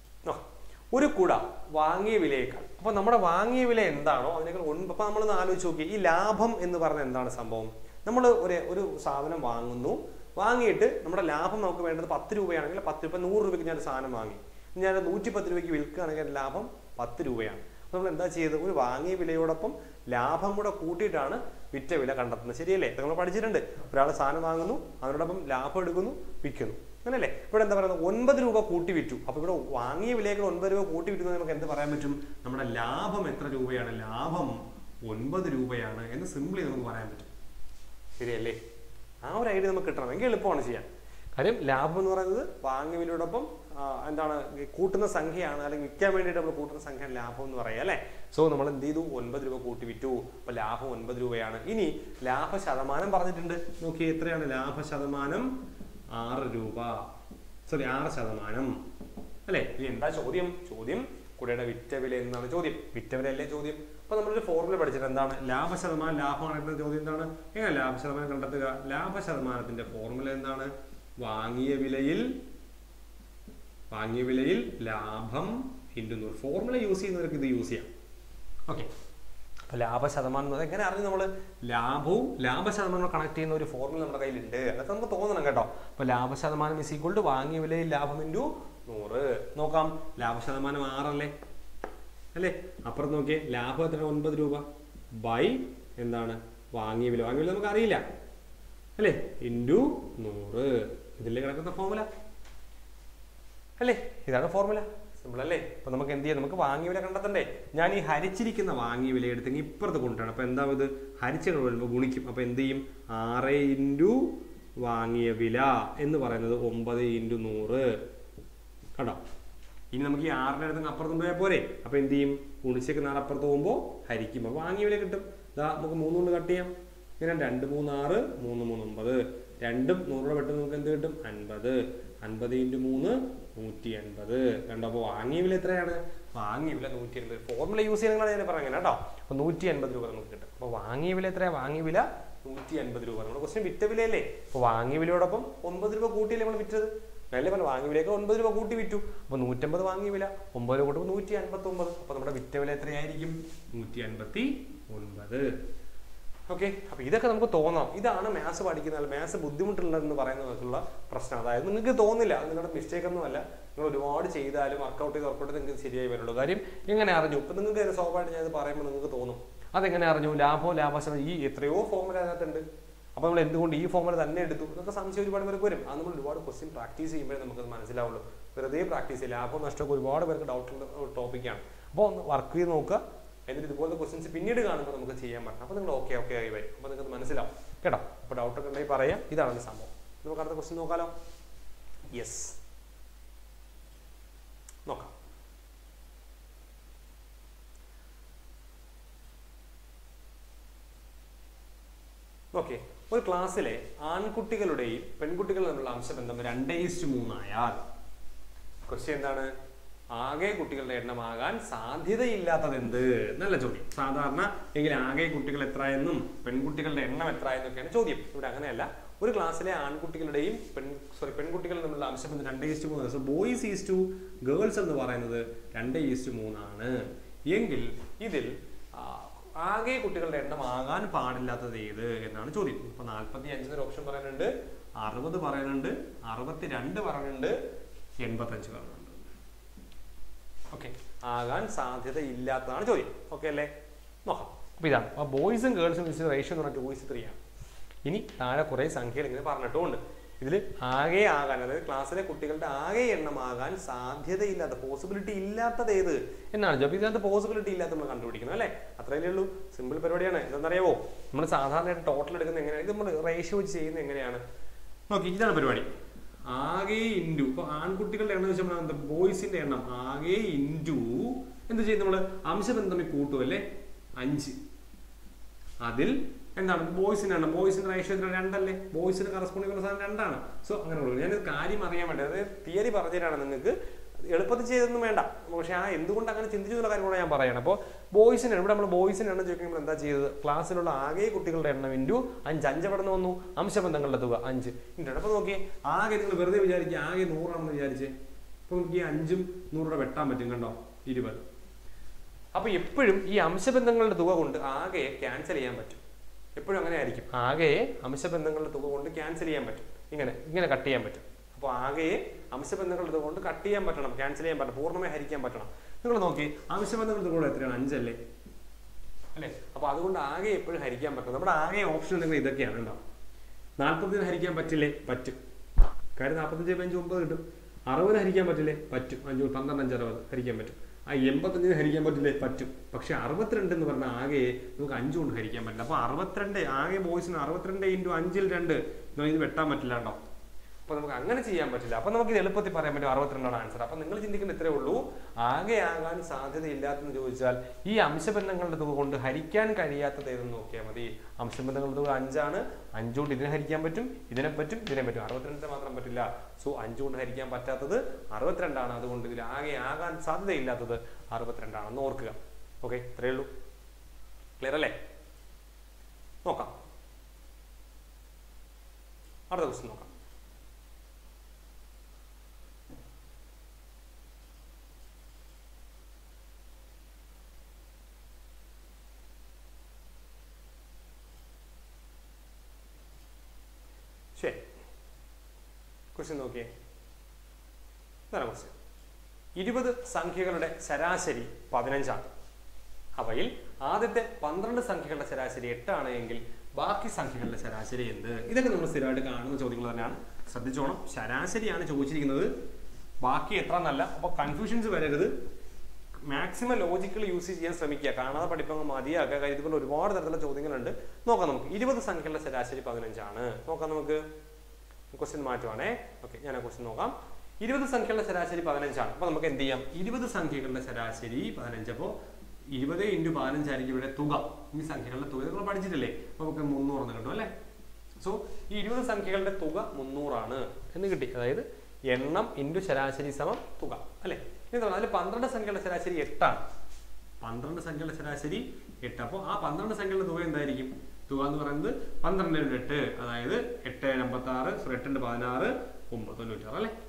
ഒരു കുട വാങ്ങിയ വിലയേക്കാൾ, അപ്പൊ നമ്മുടെ വാങ്ങിയ വില എന്താണോ അതിനേക്കാൾ ഒൻപത്. അപ്പൊ നമ്മളൊന്ന് ആലോചിച്ച് നോക്കി, ഈ ലാഭം എന്ന് പറഞ്ഞ എന്താണ് സംഭവം? നമ്മൾ ഒരു ഒരു സാധനം വാങ്ങുന്നു, വാങ്ങിയിട്ട് നമ്മുടെ ലാഭം നമുക്ക് വേണ്ടത് പത്ത് രൂപയാണെങ്കിൽ പത്ത് രൂപ, നൂറ് രൂപയ്ക്ക് ഞാൻ സാധനം വാങ്ങി, ഞാൻ നൂറ്റി പത്ത് രൂപയ്ക്ക് വിൽക്കുകയാണെങ്കിൽ ലാഭം പത്ത് രൂപയാണ്. അപ്പോൾ നമ്മൾ എന്താ ചെയ്തത്? ഒരു വാങ്ങിയ വിലയോടൊപ്പം ലാഭം കൂടെ കൂട്ടിയിട്ടാണ് വിറ്റ വില കണ്ടെത്തുന്നത്. ശരിയല്ലേ? നമ്മൾ പഠിച്ചിട്ടുണ്ട്. ഒരാൾ സാധനം വാങ്ങുന്നു, അതിനോടൊപ്പം ലാഭം എടുക്കുന്നു, വിൽക്കുന്നു, അങ്ങനല്ലേ? ഇവിടെ എന്താ പറയുന്നത്? ഒൻപത് രൂപ കൂട്ടി വിറ്റു. അപ്പോൾ ഇവിടെ വാങ്ങിയ വിലയേക്കാൾ ഒൻപത് രൂപ കൂട്ടി വിറ്റു നമുക്ക് എന്ത് പറയാൻ പറ്റും? നമ്മുടെ ലാഭം എത്ര രൂപയാണ്? ലാഭം ഒൻപത് രൂപയാണ് എന്ന് സിംപ്ലി നമുക്ക് പറയാൻ പറ്റും. ശരിയല്ലേ? ആ ഒരു ഐഡിയ നമുക്ക് കിട്ടണമെങ്കിൽ എളുപ്പമാണ് ചെയ്യാൻ. കാര്യം ലാഭം എന്ന് പറയുന്നത് വാങ്ങിയ വിലയോടൊപ്പം എന്താണ് കൂട്ടുന്ന സംഖ്യയാണ്, അല്ലെങ്കിൽ വിൽക്കാൻ വേണ്ടിയിട്ട് നമ്മൾ കൂട്ടുന്ന സംഖ്യയാണ് ലാഭം എന്ന് പറയുക അല്ലേ? സോ നമ്മൾ എന്ത് ചെയ്തു? ഒൻപത് രൂപ കൂട്ടി വിറ്റു. അപ്പൊ ലാഭം ഒൻപത് രൂപയാണ്. ഇനി ലാഭ ശതമാനം പറഞ്ഞിട്ടുണ്ട്. നോക്കി, എത്രയാണ് ലാഭ ശതമാനം? ആറ് രൂപ, സോറി ആറ് ശതമാനം അല്ലെ? ഇനി എന്താ ചോദ്യം? ചോദ്യം കുടയുടെ വിറ്റ വില എന്നാണ് ചോദ്യം. വിറ്റ വില അല്ലേ ചോദ്യം? അപ്പൊ നമ്മളൊരു ഫോർമുല പഠിച്ചിട്ട് എന്താണ്? ലാഭ ശതമാനം ലാഭമാണ് എന്ന ചോദ്യം എന്താണ്? എങ്ങനെ ലാഭ ശതമാനം കണ്ടെത്തുക? ലാഭ ശതമാനത്തിന്റെ ഫോർമുല എന്താണ്? വാങ്ങിയ വിലയിൽ വാങ്ങിയ വിലയിൽ ലാഭം ഇൻറ്റു നൂറ്. ഫോർമുല യൂസ് ചെയ്യുന്നവർക്ക് ഇത് യൂസ് ചെയ്യാം. ഓക്കെ, അപ്പൊ ലാഭ ശതമാനം എങ്ങനെ അറിഞ്ഞു? നമ്മൾ ലാഭവും ലാഭ ശതമാനവും കണക്ട് ചെയ്യുന്ന ഒരു ഫോർമുല നമ്മുടെ കയ്യിലുണ്ട്. അതൊക്കെ നമുക്ക് തോന്നണം കേട്ടോ. അപ്പൊ ലാഭ ശതമാനം ഇസ് ഈക്വൽ ടു വാങ്ങിയ വിലയിൽ ലാഭം ഇൻറ്റു നൂറ്. നോക്കാം, ലാഭ ശതമാനം ആറല്ലേ അല്ലേ? അപ്പുറത്ത് നോക്കിയേ, ലാഭം എത്ര? ഒൻപത് രൂപ ബൈ എന്താണ്? വാങ്ങിയ വില. വാങ്ങിയ വില നമുക്ക് അറിയില്ല അല്ലേ? ഇൻറ്റു നൂറ്. ഇതില്ലേ കിടക്കുന്ന ഫോർമുല അല്ലേ? ഇതാണ് ഫോർമുല. സിമ്പിൾ അല്ലേ? അപ്പൊ നമുക്ക് എന്ത് ചെയ്യാം? നമുക്ക് വാങ്ങിയ വില കണ്ടെത്തണ്ടേ? ഞാൻ ഈ ഹരിച്ചിരിക്കുന്ന വാങ്ങിയ വില എടുത്തെങ്കിൽ ഇപ്പുറത്ത് കൊണ്ടുവരണം. അപ്പൊ എന്താ ഇത്? ഹരിച്ചു വരുമ്പോൾ ഗുണിക്കും. അപ്പൊ എന്ത് ചെയ്യും? ആറ് ഇൻറ്റു വാങ്ങിയ വില എന്ന് പറയുന്നത് ഒമ്പത് ഇൻറ്റു നൂറ്. കണ്ടോ? ഇനി നമുക്ക് ഈ ആറിന്റെ അടുത്ത് അപ്പുറത്ത് പോയാൽ പോരെ? അപ്പൊ എന്ത് ചെയ്യും? ഗുണിച്ചേക്കുന്ന ആറ് അപ്പുറത്ത് പോകുമ്പോൾ ഹരിക്കും. അപ്പൊ വാങ്ങിയ വില കിട്ടും. ഇതാ നമുക്ക് മൂന്ന് കൊണ്ട് കട്ട് ചെയ്യാം. ഇങ്ങനെ രണ്ട് മൂന്ന് ആറ്, മൂന്ന് മൂന്ന് ഒമ്പത്. രണ്ടും നൂറുകൂടെ പെട്ടെന്ന് നമുക്ക് എന്ത് കിട്ടും? അൻപത്. അൻപത് ഇൻറ്റു മൂന്ന് നൂറ്റി അൻപത്. കണ്ടോ? അപ്പോൾ വാങ്ങിയ വില എത്രയാണ്? വാങ്ങിയ വില നൂറ്റി അൻപത്. ഫോർമുല യൂസ് ചെയ്യുന്നതാണ് ഞാൻ പറഞ്ഞത് കേട്ടോ. അപ്പൊ നൂറ്റി അൻപത് രൂപ നമുക്ക് കിട്ടും. അപ്പൊ വാങ്ങിയ വില എത്രയാണ്? വാങ്ങിയ വില നൂറ്റി അൻപത് രൂപ. നമ്മുടെ ക്വസ്റ്റ്യൻ വിറ്റ വിലയല്ലേ? അപ്പൊ വാങ്ങിയ വിലയോടൊപ്പം ഒൻപത് രൂപ കൂട്ടിയല്ലേ നമ്മൾ വിറ്റത്? അല്ലേ പറഞ്ഞു? വാങ്ങിയ വിലയൊക്കെ ഒൻപത് രൂപ കൂട്ടി വിറ്റു. അപ്പൊ നൂറ്റമ്പത് വാങ്ങിയ വില, ഒമ്പത് രൂപ കൂട്ടുമ്പോൾ നൂറ്റി അൻപത്തി ഒമ്പത്. അപ്പൊ നമ്മുടെ വിറ്റ വില എത്രയായിരിക്കും? നൂറ്റി അൻപത്തി ഒൻപത്. ഓക്കെ, അപ്പൊ ഇതൊക്കെ നമുക്ക് തോന്നാം. ഇതാണ് മാത്സ് പഠിക്കുന്ന മാത്സ് ബുദ്ധിമുട്ടുള്ളതെന്ന് പറയുന്നവർക്കുള്ള പ്രശ്നം. അതായത് നിങ്ങൾക്ക് തോന്നില്ല, അത് നിങ്ങളുടെ മിസ്റ്റേക്ക് ഒന്നും അല്ല. നിങ്ങൾ ഒരുപാട് ചെയ്താലും വർക്കൗട്ട് ചെയ്ത് വർക്കൗട്ട് ചെയ്ത് നിങ്ങൾക്ക് ശരിയായി വരുള്ളൂ. കാര്യം എങ്ങനെ അറിഞ്ഞു? ഇപ്പൊ നിങ്ങൾക്ക് സ്വാഭാവികമായിട്ട് ഞാൻ ഇത് പറയുമ്പോൾ നിങ്ങൾക്ക് തോന്നും അതെങ്ങനെ അറിഞ്ഞു? ലാഭവും ലാഭശതമാനം ഈ എത്രയോ ഫോർമുല അതിനകത്തുണ്ട്. അപ്പൊ നമ്മൾ എന്തുകൊണ്ട് ഈ ഫോർമുല തന്നെ എടുത്തു എന്നൊക്കെ സംശയം ഒരുപാട് പേർക്ക് വരും. അത് നമ്മൾ ഒരുപാട് ക്വസ്റ്റ്യൻ പ്രാക്ടീസ് ചെയ്യുമ്പോഴേ നമുക്കത് മനസ്സിലാവുള്ളൂ. വെറുതെ പ്രാക്ടീസ് ചെയ്യും. ലാഭവും നഷ്ടമൊക്കെ ഒരുപാട് പേർക്ക് ഡൗട്ടുള്ള ടോപ്പിക്കാണ്. അപ്പോൾ ഒന്ന് വർക്ക് ചെയ്ത് നോക്കുക. എന്നിട്ട് ഇതുപോലത്തെ ക്വസ്റ്റ്യൻസ് പിന്നീട് കാണുമ്പോൾ നമുക്ക് ചെയ്യാൻ പറ്റും. അപ്പോൾ നിങ്ങൾ ഓക്കെ ഓക്കെ ആയി വരും. അപ്പോൾ നിങ്ങൾക്ക് മനസ്സിലാവും കേട്ടോ. അപ്പോൾ ഡൗട്ടൊക്കെ ഉണ്ടെങ്കിൽ പറയാം. ഇതാണ് സംഭവം. നമുക്ക് അടുത്ത ക്വസ്റ്റ്യൻ നോക്കാലോ. യെസ്, നോക്കാം. ഓക്കെ, ഒരു ക്ലാസ്സിലെ ആൺകുട്ടികളുടെയും പെൺകുട്ടികളും തമ്മിലുള്ള അംശബന്ധം രണ്ട് ഈസ്റ്റ് മൂന്നായാൽ ക്വസ്റ്റ്യൻ എന്താണ്? ആകെ കുട്ടികളുടെ എണ്ണമാകാൻ സാധ്യതയില്ലാത്തത് എന്ത്? നല്ല ചോദ്യം. സാധാരണ എങ്കിൽ ആകെ കുട്ടികൾ എത്ര എന്നും പെൺകുട്ടികളുടെ എണ്ണം എത്ര എന്നൊക്കെയാണ് ചോദ്യം. ഇവിടെ അങ്ങനെയല്ല. ഒരു ക്ലാസ്സിലെ ആൺകുട്ടികളുടെയും പെൺ സോറി പെൺകുട്ടികളും തമ്മിലുള്ള അംശബന്ധം രണ്ട് ഈസ്റ്റ് മൂന്ന്. So boys is to girls എന്ന് പറയുന്നത് രണ്ട് ഈസ്റ്റ് മൂന്നാണ് എങ്കിൽ ഇതിൽ ആകെ കുട്ടികളുടെ എണ്ണം ആകാൻ പാടില്ലാത്തത് ഏത് എന്നാണ് ചോദ്യം. ഇപ്പൊ നാൽപ്പത്തി അഞ്ചിനൊരു ഓപ്ഷൻ പറയുന്നുണ്ട്, അറുപത് പറയുന്നുണ്ട്, അറുപത്തി രണ്ട് പറയുന്നുണ്ട്, എൺപത്തഞ്ച് പറയുന്നുണ്ട്. ഓക്കെ, ആകാൻ സാധ്യത ഇല്ലാത്തതാണ് ചോദ്യം. ഓക്കെ അല്ലേ? നോക്കാം. അപ്പൊ ഇതാണ് അപ്പൊ ബോയ്സും ഗേൾസും റേഷ്യോ എന്ന് പറഞ്ഞാൽ ടു ഈസ് ത്രീ ആണ്. ഇനി താഴെ കുറെ സംഖ്യകൾ ഇങ്ങനെ പറഞ്ഞിട്ടുമുണ്ട്. ഇതിൽ ആകെ ആകാൻ, അതായത് ക്ലാസ്സിലെ കുട്ടികളുടെ ആകെ എണ്ണമാകാൻ സാധ്യതയില്ലാത്ത പോസിബിലിറ്റി ഇല്ലാത്തത് ഏത് എന്നാണ് ചോദ്യം. ഇതിനകത്ത് പോസിബിലിറ്റി ഇല്ലാത്ത നമ്മൾ കണ്ടുപിടിക്കുന്നത് അല്ലേ? അത്രയല്ലേ ഉള്ളൂ. സിമ്പിൾ പരിപാടിയാണ്. എന്താണെന്നറിയാവോ? നമ്മൾ സാധാരണയായിട്ട് ടോട്ടൽ എടുക്കുന്നത് എങ്ങനെയാണ്? ഇത് നമ്മൾ റേഷ്യോ വെച്ച് ചെയ്യുന്നത് എങ്ങനെയാണ്? നോക്കി, ഇതാണ് പരിപാടി. ആകെ ഇൻറ്റു ഇപ്പൊ ആൺകുട്ടികളുടെ എണ്ണം വെച്ചാൽ എന്താ? ബോയ്സിന്റെ എണ്ണം ആകെ ഇൻറ്റു എന്ത് ചെയ്യും? നമ്മൾ അംശബന്ധം തമ്മിൽ കൂട്ടും അല്ലേ? അഞ്ച്. അതിൽ എന്താണ് ബോയ്സിന്റെ എണ്ണം? ബോയ്സിന്റെ റേഷ്യോ എത്ര? രണ്ടല്ലേ? ബോയ്സിന് കറസ്പോണ്ടിങ് സാധനം രണ്ടാണ്. സോ അങ്ങനെ കൊടുക്കും. ഞാനിത് കാര്യം അറിയാൻ വേണ്ടി, അതായത് തിയറി പറഞ്ഞുതരാണ് നിങ്ങൾക്ക്. എളുപ്പത്തിൽ ചെയ്തൊന്നും വേണ്ട, പക്ഷേ ആ എന്തുകൊണ്ട് അങ്ങനെ ചിന്തിച്ചു എന്നുള്ള കാര്യം കൂടെ ഞാൻ പറയണം. അപ്പോൾ ബോയ്സിന് ഇവിടെ നമ്മൾ ബോയ്സിന് എണ്ണം ചോദിക്കുമ്പോൾ എന്താ ചെയ്തത്? ക്ലാസ്സിലുള്ള ആകെ കുട്ടികളുടെ എണ്ണം ഇൻറ്റു അഞ്ച്. അഞ്ച് എവിടെ നിന്ന് വന്നു? അംശബന്ധങ്ങളുടെ തുക അഞ്ച് ഇൻറ്റു. അപ്പോൾ നോക്കിയേ, ആകെ നിങ്ങൾ വെറുതെ വിചാരിക്കുക ആകെ നൂറാണെന്ന് വിചാരിച്ചേ. അപ്പോൾ നമുക്ക് ഈ അഞ്ചും നൂറൂടെ വെട്ടാൻ പറ്റും, കണ്ടോ? ഇരുപത്. അപ്പോൾ എപ്പോഴും ഈ അംശബന്ധങ്ങളുടെ തുക കൊണ്ട് ആകെയെ ക്യാൻസൽ ചെയ്യാൻ പറ്റും. എപ്പോഴും അങ്ങനെ ആയിരിക്കും, ആകെയെ അംശബന്ധങ്ങളുടെ തുക കൊണ്ട് ക്യാൻസൽ ചെയ്യാൻ പറ്റും. ഇങ്ങനെ ഇങ്ങനെ കട്ട് ചെയ്യാൻ പറ്റും. അപ്പോൾ ആകെയെ അംശബന്ധങ്ങളുടെ തുക കൊണ്ട് കട്ട് ചെയ്യാൻ പറ്റണം, ക്യാൻസൽ ചെയ്യാൻ പറ്റണം, പൂർണ്ണമായി ഹരിക്കാൻ പറ്റണം. നിങ്ങൾ നോക്കി, അംശബന്ധങ്ങളുടെ തുക എത്രയാണ്? അഞ്ചല്ലേ അല്ലേ? അപ്പോൾ അതുകൊണ്ട് ആകെ എപ്പോഴും ഹരിക്കാൻ പറ്റും. നമ്മുടെ ആകെ ഓപ്ഷൻ നിങ്ങൾ ഇതൊക്കെയാണ് ഉണ്ടാവും. നാൽപ്പത്തിന് ഹരിക്കാൻ പറ്റില്ലേ? പറ്റും. കാര്യം നാൽപ്പത്തഞ്ച് അഞ്ച് ഒമ്പത് കിട്ടും. അറുപത് ഹരിക്കാൻ പറ്റില്ലേ? പറ്റും. അഞ്ച് പന്ത്രണ്ട് അഞ്ച് അറുപത് ഹരിക്കാൻ പറ്റും. ആ എൺപത്തഞ്ചിന് ഹരിക്കാൻ പറ്റില്ലേ? പറ്റും. പക്ഷെ അറുപത്തിരണ്ട് എന്ന് പറഞ്ഞാൽ ആകെ നമുക്ക് അഞ്ച് കൊണ്ട് ഹരിക്കാൻ പറ്റില്ല. അപ്പോൾ അറുപത്തിരണ്ട് ആകെ ബോയ്സിന് അറുപത്തിരണ്ട് ഇൻറ്റു അഞ്ചിൽ രണ്ട് ഇത് വെട്ടാൻ പറ്റില്ല കേട്ടോ. അപ്പോൾ നമുക്ക് അങ്ങനെ ചെയ്യാൻ പറ്റില്ല. അപ്പോൾ നമുക്ക് ഇത് എളുപ്പത്തിൽ പറയാൻ പറ്റും അറുപത്തിരണ്ടാണ് ആൻസർ. അപ്പോൾ നിങ്ങൾ ചിന്തിക്കുന്ന ഇത്രേ ഉള്ളൂ, ആകെ ആകാൻ സാധ്യതയില്ലാത്തെന്ന് ചോദിച്ചാൽ ഈ അംശബന്ധങ്ങളുടെ തുക കൊണ്ട് ഹരിക്കാൻ കഴിയാത്തത് ഏതെന്ന് നോക്കിയാൽ മതി. അംശബന്ധങ്ങളുടെ തുക അഞ്ചാണ്. അഞ്ചുകൊണ്ട് ഇതിനെ ഹരിക്കാൻ പറ്റും, ഇതിനെ പറ്റും, ഇതിനെ പറ്റും. അറുപത്തിരണ്ടിന് മാത്രം പറ്റില്ല. സോ അഞ്ചുകൊണ്ട് ഹരിക്കാൻ പറ്റാത്തത് അറുപത്തിരണ്ടാണ്. അതുകൊണ്ട് ഇതിൽ ആകെ ആകാൻ സാധ്യതയില്ലാത്തത് അറുപത്തിരണ്ടാണെന്ന് ഓർക്കുക. ഓക്കെ, ഇത്രയേ ഉള്ളൂ. ക്ലിയർ അല്ലേ? നോക്കാം, അടുത്ത ക്വസ്റ്റ്യൻ നോക്കാം. ശരി, ക്വസ്റ്റ്യൻ നോക്കിയേ. ഇതാണ് ക്വസ്റ്റ്യൻ. ഇരുപത് സംഖ്യകളുടെ ശരാശരി പതിനഞ്ചാണ്. അവയിൽ ആദ്യത്തെ പന്ത്രണ്ട് സംഖ്യകളുടെ ശരാശരി എട്ടാണ് എങ്കിൽ ബാക്കി സംഖ്യകളുടെ ശരാശരി എന്ത്? ഇതൊക്കെ നമ്മൾ സ്ഥിരമായിട്ട് കാണുന്ന ചോദ്യങ്ങൾ തന്നെയാണ്. ശ്രദ്ധിച്ചോണം, ശരാശരിയാണ് ചോദിച്ചിരിക്കുന്നത്, ബാക്കി എത്ര എന്നല്ല. അപ്പോൾ കൺഫ്യൂഷൻസ് വരരുത്. മാക്സിമം ലോജിക്കൽ യൂസ് ചെയ്യാൻ ശ്രമിക്കുക. കാണാതെ പഠിപ്പങ്ങ് മതിയാക്കുക. കാര്യം ഇതുപോലെ ഒരുപാട് തരത്തിലുള്ള ചോദ്യങ്ങളുണ്ട്. നോക്കാം നമുക്ക്. ഇരുപത് സംഖ്യകളുടെ ശരാശരി പതിനഞ്ചാണ്. നോക്കാം നമുക്ക്. ക്വസ്റ്റ്യൻ മാറ്റുവാണേ. ഓക്കെ, ഞാൻ ആ ക്വസ്റ്റ്യൻ നോക്കാം. ഇരുപത് സംഖ്യകളുടെ ശരാശരി പതിനഞ്ചാണ്. അപ്പോൾ നമുക്ക് എന്ത് ചെയ്യാം? ഇരുപത് സംഖ്യകളുടെ ശരാശരി പതിനഞ്ച്. അപ്പോൾ ഇരുപത് ഇൻറ്റു പതിനഞ്ചായിരിക്കും ഇവിടെ തുക. ഈ സംഖ്യകളുടെ തുക നിങ്ങൾ പഠിച്ചിട്ടില്ലേ? അപ്പോൾ നമുക്ക് മുന്നൂറെന്ന് കിട്ടും അല്ലേ? സോ ഈ ഇരുപത് സംഖ്യകളുടെ തുക മുന്നൂറാണ് എന്ന് കിട്ടി. അതായത് എണ്ണം ഇൻറ്റു ശരാശരി സമം തുക അല്ലേ? എന്താണ് അതിൽ പന്ത്രണ്ട് സംഖ്യകളുടെ ശരാശരി എട്ടാണ്. പന്ത്രണ്ട് സംഖ്യകളുടെ ശരാശരി എട്ട്. അപ്പോൾ ആ പന്ത്രണ്ട് സംഖ്യകളുടെ തുക എന്തായിരിക്കും? തുക എന്ന് പറയുന്നത് പന്ത്രണ്ട് എട്ട്, അതായത് എട്ട് അമ്പത്തി ആറ്, എട്ടുണ്ട് പതിനാറ്, ഒമ്പത് തൊണ്ണൂറ്റാറ് അല്ലേ?